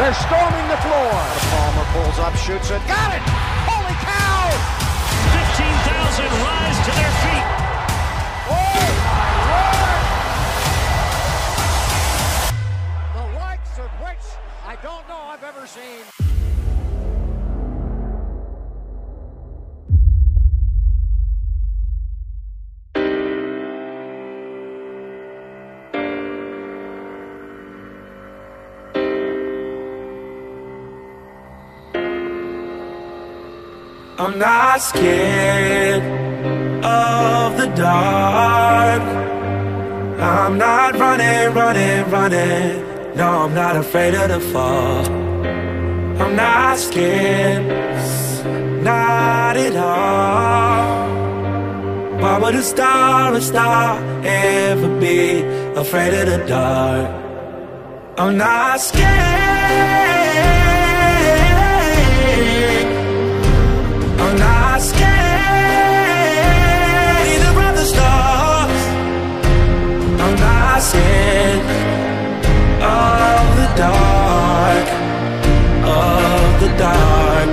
They're storming the floor. Palmer pulls up, shoots it. Got it! Holy cow! 15,000 rise to their feet. Oh, my word! The likes of which I don't know I've ever seen. I'm not scared of the dark. I'm not running. No, I'm not afraid of the fall. I'm not scared, not at all. Why would a star ever be afraid of the dark? I'm not scared. I'm not scared either of the stars. I'm not scared of the dark, of the dark.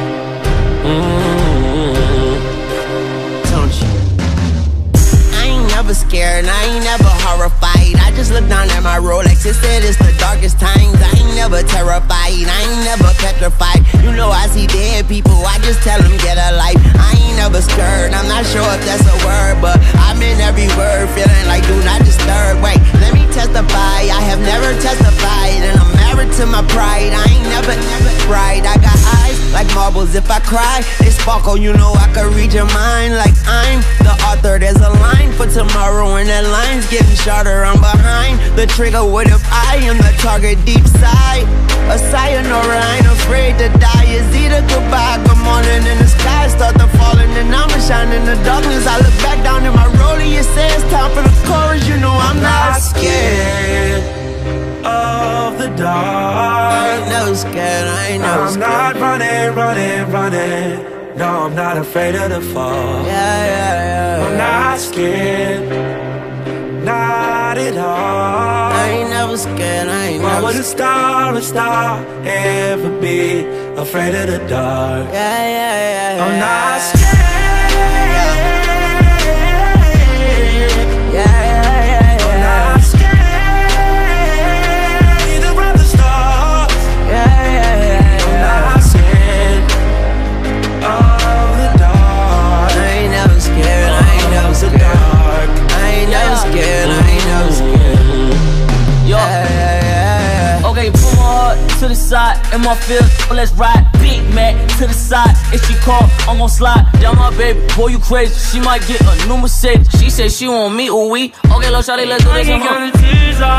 Don't you? I ain't never scared, I ain't never horrified. I just look down at my Rolex, it said it's the darkest times. I ain't never terrified, I ain't never petrified. You know I see dead people, I just tell them get a life. I ain't never scared, I'm not sure if that's a word, but I'm in every word, feeling like do not disturb. Wait, let me testify, I have never testified, and I'm married to my pride. I ain't never cried, I got eyes like marbles. If I cry, they sparkle, you know I could read your mind. Like I'm the author, there's a line for tomorrow, and that line's getting shorter. I'm behind the trigger, what if I am the target deep side? A sayonara, I ain't afraid to die. It's either goodbye, good morning, and the sky start to falling, and I'ma shine in the darkness. I look back down in my rollie, it says time for the chorus. You know I'm not scared of the dark. I ain't never scared, I ain't never scared. I'm not running. No, I'm not afraid of the fall. Yeah. I'm not scared, not at all. I ain't never scared, I ain't Why never would a star ever be afraid of the dark? Yeah. I'm not scared. Yeah. I'm not scared either of the stars. Yeah. I'm not scared of the dark. I ain't never scared, I ain't never scared. I ain't never scared, I ain't never scared. Yo. Yeah. Okay, put my heart to the side in my field, let's ride. Big Mac to the side, if she call, I'm gon' slide. Down my baby, boy you crazy, she might get a new Mercedes. She said she want me, ooh wee. Okay, look, shawty, let's do this. I ain't gonna tease her.